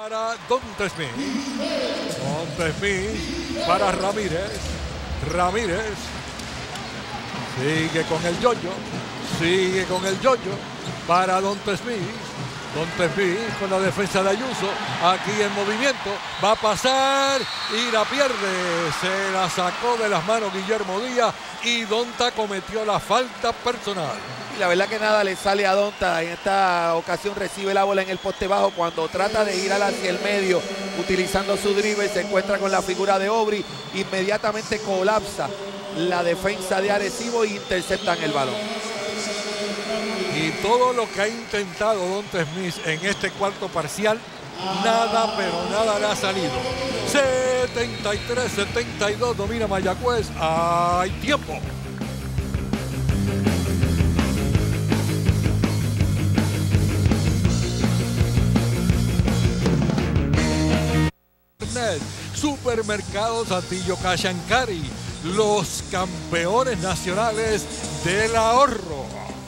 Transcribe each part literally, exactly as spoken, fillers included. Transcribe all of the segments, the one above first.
Para Donta Smith. Donta Smith para Ramírez. Ramírez. Sigue con el yoyo. Sigue con el yoyo. Para Donta Smith. Donta Smith con la defensa de Ayuso. Aquí en movimiento. Va a pasar y la pierde. Se la sacó de las manos Guillermo Díaz. Y Donta cometió la falta personal. Y la verdad que nada le sale a Donta. En esta ocasión recibe la bola en el poste bajo. Cuando trata de girar hacia el medio utilizando su drible, se encuentra con la figura de Aubry. Inmediatamente colapsa la defensa de Arecibo e interceptan el balón. Y todo lo que ha intentado Donta Smith en este cuarto parcial, nada, pero nada le ha salido. setenta y tres setenta y dos domina Mayagüez. Hay tiempo. Supermercados Atillo Cash and Carry, los campeones nacionales del ahorro.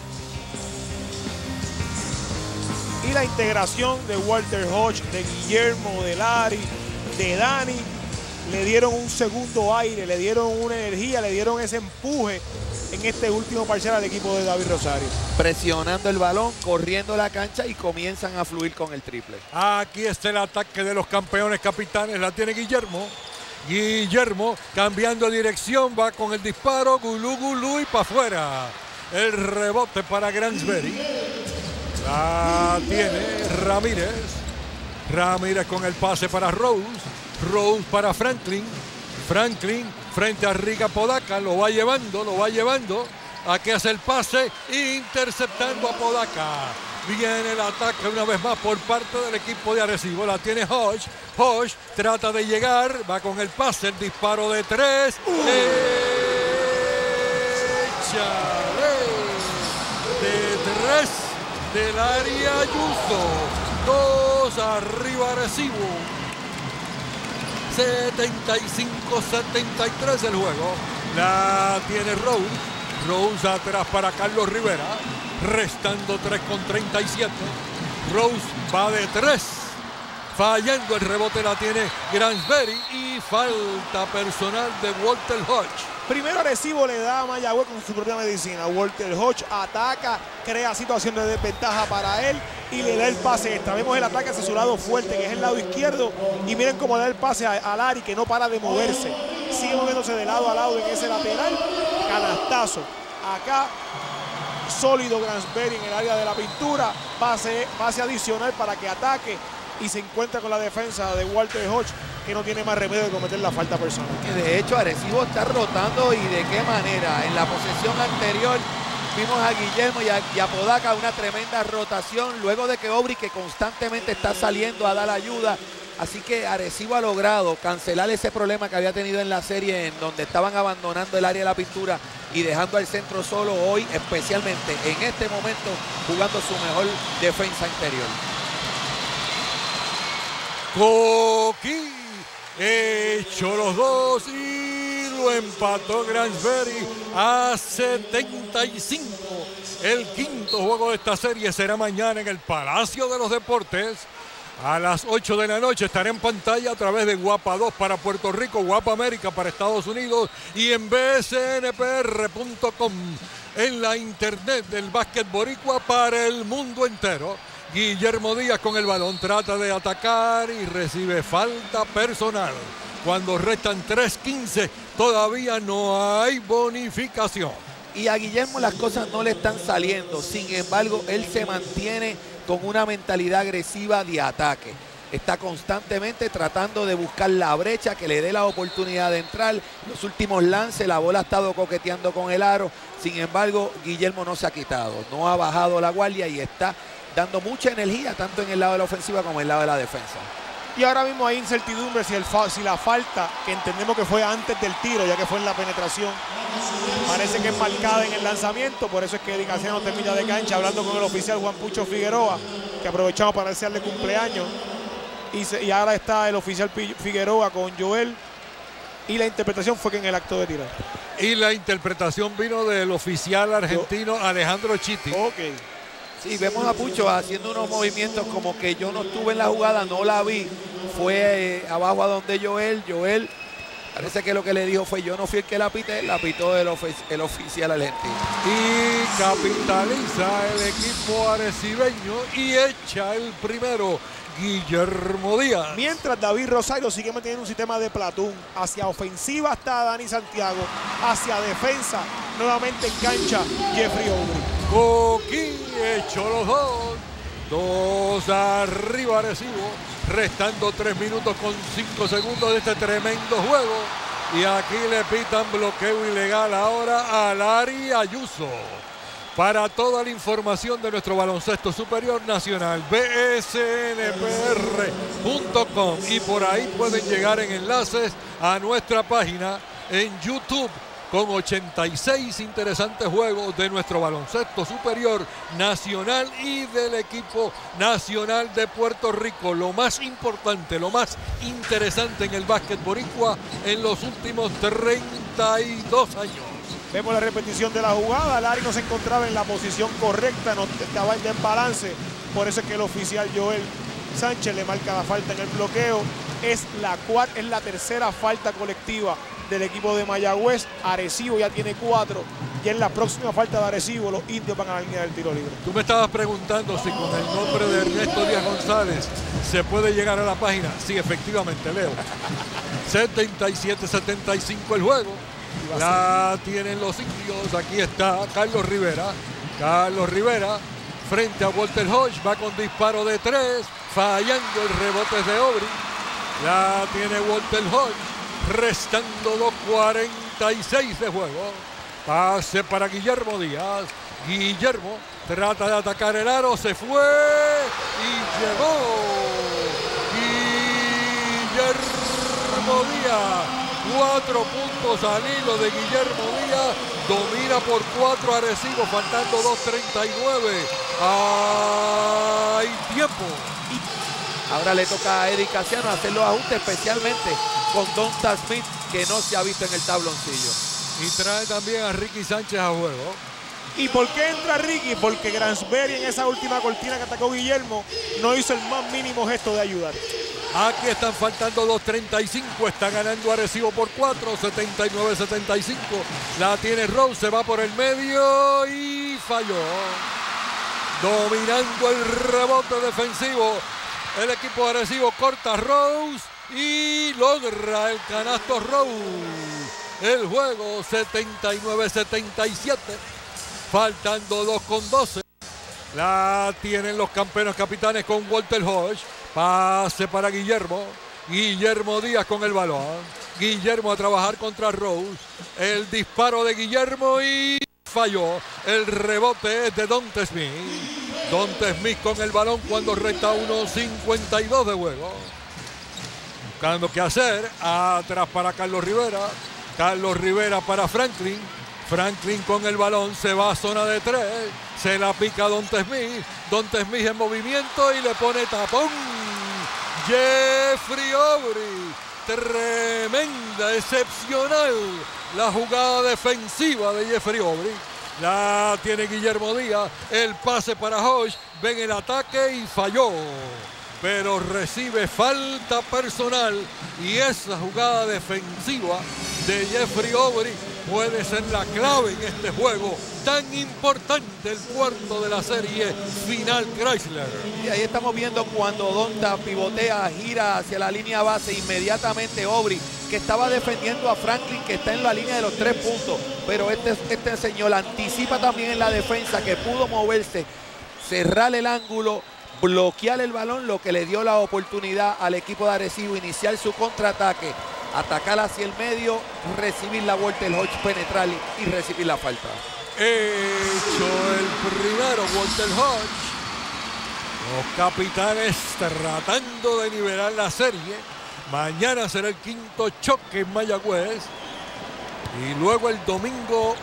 Y la integración de Walter Hodge, de Guillermo, de Larry, de Dani, le dieron un segundo aire, le dieron una energía, le dieron ese empuje en este último parcial al equipo de David Rosario. Presionando el balón, corriendo la cancha y comienzan a fluir con el triple. Aquí está el ataque de los campeones capitanes, la tiene Guillermo. Guillermo cambiando de dirección, va con el disparo, gulú, gulú y para afuera. El rebote para Gransberry. La tiene Ramírez. Ramírez con el pase para Rose. Rose para Franklin. Franklin frente a Riga Podaca. Lo va llevando, lo va llevando. Aquí hace el pase, interceptando a Podaca. Viene el ataque una vez más por parte del equipo de Arecibo. La tiene Hodge. Hodge trata de llegar. Va con el pase, el disparo de tres. Uh. Échale. De tres del área Ayuso. Dos arriba Arecibo. setenta y cinco setenta y tres el juego. La tiene Rose. Rose atrás para Carlos Rivera. Restando tres con treinta y siete. Rose va de tres. Fallando el rebote la tiene Gransberry. Y falta personal de Walter Hodge. Primero Arecibo le da a Mayagüez con su propia medicina. Walter Hodge ataca, crea situación de desventaja para él y le da el pase extra. Vemos el ataque hacia su lado fuerte, que es el lado izquierdo. Y miren cómo da el pase a, a Larry, que no para de moverse. Sigue moviéndose de lado a lado en ese lateral. Canastazo. Acá, sólido Gransberry en el área de la pintura. Pase, pase adicional para que ataque y se encuentra con la defensa de Walter Hodge, que no tiene más remedio de cometer la falta personal. Que de hecho Arecibo está rotando, y de qué manera. En la posesión anterior vimos a Guillermo y a, y a Podaca una tremenda rotación, luego de que Aubry, que constantemente está saliendo a dar ayuda. Así que Arecibo ha logrado cancelar ese problema que había tenido en la serie, en donde estaban abandonando el área de la pintura y dejando al centro solo. Hoy, especialmente en este momento, jugando su mejor defensa interior. Coqui hecho los dos y lo empató Gransberry a setenta y cinco. El quinto juego de esta serie será mañana en el Palacio de los Deportes. A las ocho de la noche estará en pantalla a través de Guapa dos para Puerto Rico, Guapa América para Estados Unidos y en B S N P R punto com, en la internet del básquet boricua para el mundo entero. Guillermo Díaz con el balón, trata de atacar y recibe falta personal. Cuando restan tres quince, todavía no hay bonificación. Y a Guillermo las cosas no le están saliendo. Sin embargo, él se mantiene con una mentalidad agresiva de ataque. Está constantemente tratando de buscar la brecha que le dé la oportunidad de entrar. Los últimos lances, la bola ha estado coqueteando con el aro. Sin embargo, Guillermo no se ha quitado, no ha bajado la guardia y está dando mucha energía tanto en el lado de la ofensiva como en el lado de la defensa. Y ahora mismo hay incertidumbre si, el fa si la falta, que entendemos que fue antes del tiro, ya que fue en la penetración, parece que es marcada en el lanzamiento. Por eso es que Eddie Casiano termina de cancha hablando con el oficial Juan Pucho Figueroa, que aprovechamos para desearle cumpleaños. Y, se, y ahora está el oficial Figueroa con Joel. Y la interpretación fue que en el acto de tirar. Y la interpretación vino del oficial argentino Alejandro Chitti. Ok. Sí, vemos a Pucho haciendo unos movimientos como que yo no estuve en la jugada, no la vi. Fue eh, abajo a donde Joel, Joel parece que lo que le dijo fue yo no fui el que la pité, la pitó el, ofici el oficial argentino. Y capitaliza el equipo arecibeño y echa el primero Guillermo Díaz. Mientras David Rosario sigue manteniendo un sistema de platón. Hacia ofensiva está Dani Santiago. Hacia defensa, nuevamente en cancha, Jeffrey Aubry. Coquí hecho los dos. Dos arriba Arecibo. Restando tres minutos con cinco segundos de este tremendo juego. Y aquí le pitan bloqueo ilegal ahora a Lari Ayuso. Para toda la información de nuestro baloncesto superior nacional, B S N P R punto com, y por ahí pueden llegar en enlaces a nuestra página en YouTube con ochenta y seis interesantes juegos de nuestro baloncesto superior nacional y del equipo nacional de Puerto Rico. Lo más importante, lo más interesante en el básquet boricua en los últimos treinta y dos años. Vemos la repetición de la jugada. Lari no se encontraba en la posición correcta, no estaba en desbalance. Por eso es que el oficial Joel Sánchez le marca la falta en el bloqueo. Es la, cuarta, es la tercera falta colectiva del equipo de Mayagüez. Arecibo ya tiene cuatro. Y en la próxima falta de Arecibo, los indios van a la línea del tiro libre. Tú me estabas preguntando si con el nombre de Ernesto Díaz González se puede llegar a la página. Sí, efectivamente, Leo. setenta y siete setenta y cinco el juego. La tienen los indios. Aquí está Carlos Rivera. Carlos Rivera frente a Walter Hodge. Va con disparo de tres. Fallando el rebote de Aubry. La tiene Walter Hodge. Restando dos cuarenta y seis de juego. Pase para Guillermo Díaz. Guillermo trata de atacar el aro. Se fue. Y llegó. Guillermo Díaz. Cuatro puntos al hilo de Guillermo Díaz. Domina por cuatro Arecibo, faltando dos treinta y nueve. Hay tiempo. Ahora le toca a Eddie Casiano hacer los ajustes, especialmente con Donta Smith, que no se ha visto en el tabloncillo. Y trae también a Ricky Sánchez a juego. ¿Y por qué entra Ricky? Porque Gransberry en esa última cortina que atacó Guillermo no hizo el más mínimo gesto de ayudar. Aquí están faltando dos treinta y cinco. Está ganando Arecibo por cuatro. setenta y nueve setenta y cinco. La tiene Rose. Se va por el medio y falló. Dominando el rebote defensivo. El equipo de Arecibo corta Rose y logra el canasto Rose. El juego setenta y nueve setenta y siete. Faltando dos con doce. La tienen los campeones capitanes con Walter Hodge. Pase para Guillermo. Guillermo Díaz con el balón. Guillermo a trabajar contra Rose. El disparo de Guillermo y falló. El rebote es de Donta Smith. Donta Smith con el balón cuando resta uno cincuenta y dos de juego. Buscando qué hacer. Atrás para Carlos Rivera. Carlos Rivera para Franklin. Franklin con el balón, se va a zona de tres, se la pica Donta Smith, Donta Smith en movimiento y le pone tapón. Jeffrey Aubry, tremenda, excepcional la jugada defensiva de Jeffrey Aubry. La tiene Guillermo Díaz, el pase para Hodge, ven el ataque y falló. Pero recibe falta personal y esa jugada defensiva de Jeffrey Aubry puede ser la clave en este juego tan importante, el cuarto de la serie final Chrysler. Y ahí estamos viendo cuando Donta pivotea, gira hacia la línea base, inmediatamente Aubry, que estaba defendiendo a Franklin, que está en la línea de los tres puntos, pero este, este señor anticipa también en la defensa, que pudo moverse, cerrar el ángulo, bloquear el balón, lo que le dio la oportunidad al equipo de Arecibo iniciar su contraataque, atacar hacia el medio, recibir la vuelta del Hodge, penetrar y recibir la falta. Hecho el primero Walter Hodge. Los capitanes tratando de nivelar la serie. Mañana será el quinto choque en Mayagüez. Y luego el domingo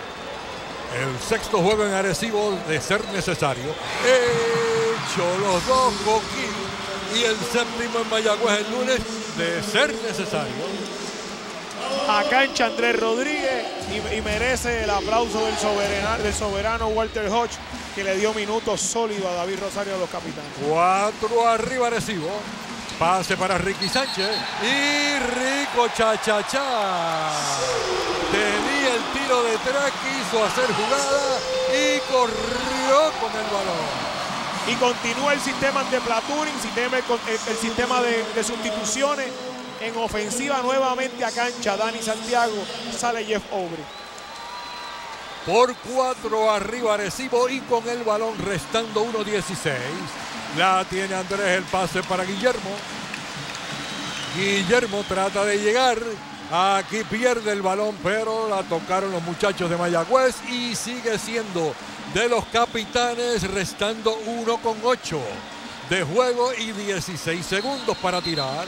el sexto juego en Arecibo de ser necesario. Hecho los dos Coquí y el séptimo en Mayagüez el lunes de ser necesario. a cancha Andrés Rodríguez y, y merece el aplauso del soberano, del soberano Walter Hodge, que le dio minutos sólidos a David Rosario de los Capitanes. Cuatro arriba Arecibo. Pase para Ricky Sánchez. Y Rico cha-cha-cha. Tenía el tiro detrás, quiso hacer jugada y corrió con el balón. Y continúa el sistema de platooning, sistema, el, el sistema de, de sustituciones. En ofensiva nuevamente a cancha Dani Santiago, sale Jeff Aubrey. Por cuatro arriba Arecibo y con el balón restando uno dieciséis. La tiene Andrés, el pase para Guillermo. Guillermo trata de llegar. Aquí pierde el balón, pero la tocaron los muchachos de Mayagüez y sigue siendo de los Capitanes, restando uno con ocho de juego y dieciséis segundos para tirar.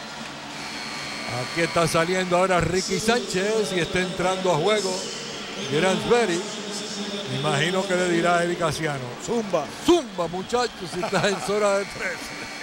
Aquí está saliendo ahora Ricky Sánchez y está entrando a juego Gransberry. Imagino que le dirá a Eddie Casiano: Zumba. Zumba, muchachos, si estás en zona de tres.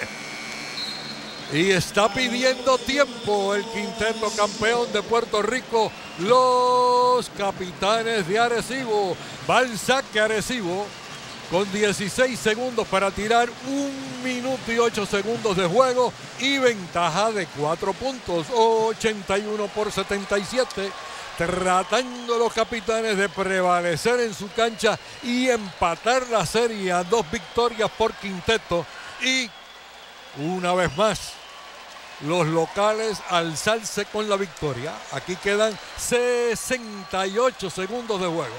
Y está pidiendo tiempo el quinteto campeón de Puerto Rico, los Capitanes de Arecibo. Va el saque Arecibo con dieciséis segundos para tirar, un minuto y ocho segundos de juego y ventaja de cuatro puntos, ochenta y uno por setenta y siete. Tratando los Capitanes de prevalecer en su cancha y empatar la serie a dos victorias por quinteto. Y una vez más, los locales alzarse con la victoria. Aquí quedan sesenta y ocho segundos de juego.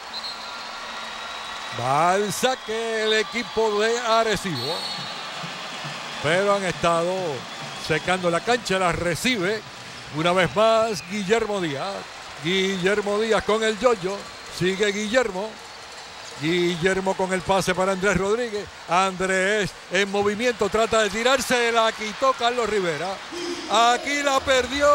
Va al saque el equipo de Arecibo. Pero han estado secando la cancha, la recibe una vez más Guillermo Díaz. Guillermo Díaz con el yoyo. Sigue Guillermo. Guillermo con el pase para Andrés Rodríguez. Andrés en movimiento, trata de tirarse, la quitó Carlos Rivera. Aquí la perdió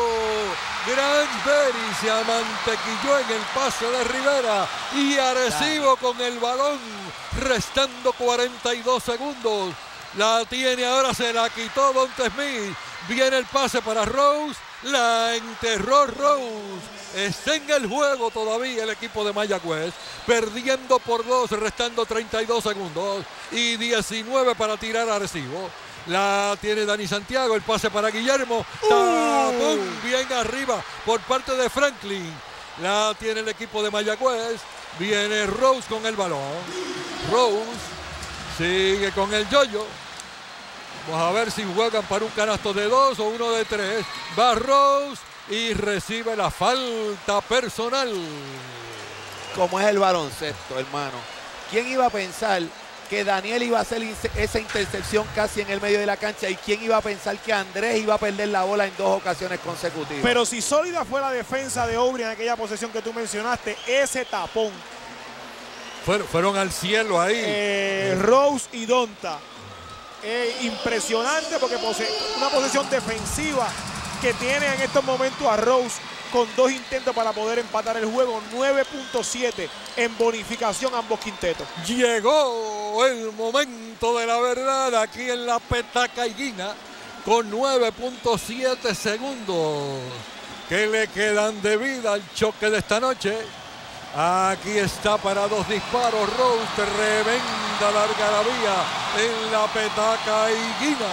Gransberry, se amantequilló en el pase de Rivera. Y Arecibo con el balón, restando cuarenta y dos segundos. La tiene ahora, se la quitó Donte Smith. Viene el pase para Rose, la enterró Rose. Está en el juego todavía el equipo de Mayagüez, perdiendo por dos, restando treinta y dos segundos y diecinueve para tirar a Arecibo. La tiene Dani Santiago, el pase para Guillermo. Tapón bien arriba por parte de Franklin. La tiene el equipo de Mayagüez. Viene Rose con el balón. Rose sigue con el yoyo. Vamos a ver si juegan para un canasto de dos o uno de tres. Va Rose y recibe la falta personal. Como es el baloncesto, hermano. ¿Quién iba a pensar que Daniel iba a hacer esa intercepción casi en el medio de la cancha? ¿Y quién iba a pensar que Andrés iba a perder la bola en dos ocasiones consecutivas? Pero si sólida fue la defensa de Aubrey en aquella posesión que tú mencionaste, ese tapón. Fueron, fueron al cielo ahí. Eh, Rose y Donta. Eh, impresionante porque pose una posesión defensiva que tiene en estos momentos a Rose con dos intentos para poder empatar el juego. Nueve punto siete en bonificación ambos quintetos. Llegó el momento de la verdad aquí en la petaca Higuina con nueve punto siete segundos que le quedan de vida al choque de esta noche. Aquí está para dos disparos Rose, tremenda larga la vía en la petaca Higuina.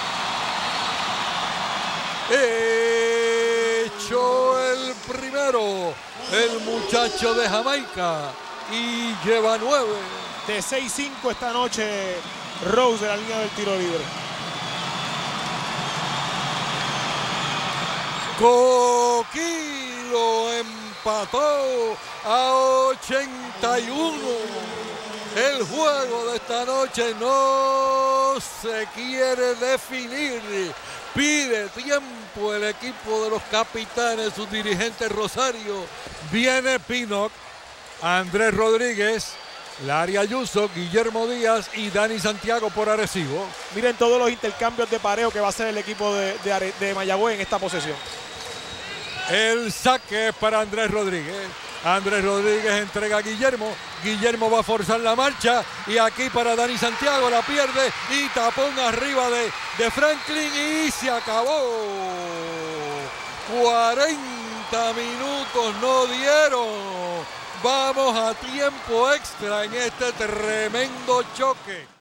Hecho el primero, el muchacho de Jamaica, y lleva nueve. De seis cinco esta noche Rose de la línea del tiro libre. Coquilo empató a ochenta y uno. El juego de esta noche no se quiere definir. Pide tiempo el equipo de los Capitanes, su dirigente Rosario. Viene Pinnock, Andrés Rodríguez, Larry Ayuso, Guillermo Díaz y Dani Santiago por Arecibo. Miren todos los intercambios de pareo que va a hacer el equipo de, de, de Mayagüez en esta posesión. El saque para Andrés Rodríguez. Andrés Rodríguez entrega a Guillermo. Guillermo va a forzar la marcha. Y aquí para Dani Santiago, la pierde. Y tapón arriba de, de Franklin. Y se acabó. cuarenta minutos no dieron. Vamos a tiempo extra en este tremendo choque.